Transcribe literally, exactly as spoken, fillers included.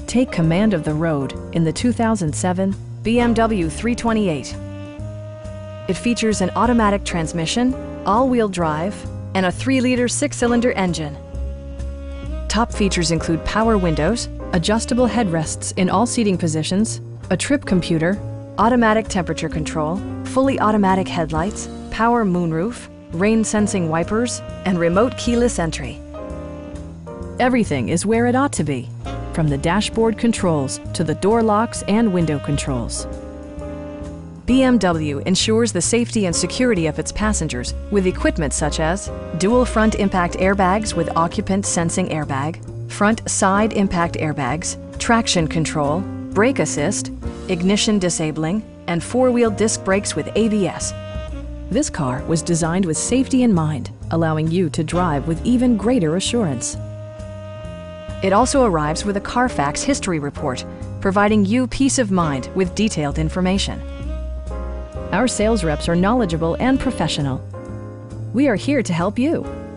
Take command of the road in the two thousand seven B M W three twenty-eight. It features an automatic transmission, all-wheel drive, and a three liter six-cylinder engine. Top features include power windows, adjustable headrests in all seating positions, a trip computer, automatic temperature control, fully automatic headlights, power moonroof, rain-sensing wipers, and remote keyless entry. Everything is where it ought to be, from the dashboard controls to the door locks and window controls. B M W ensures the safety and security of its passengers with equipment such as dual front impact airbags with occupant sensing airbag, front side impact airbags, traction control, brake assist, ignition disabling, and four-wheel disc brakes with A B S. This car was designed with safety in mind, allowing you to drive with even greater assurance. It also arrives with a Carfax history report, providing you peace of mind with detailed information. Our sales reps are knowledgeable and professional. We are here to help you.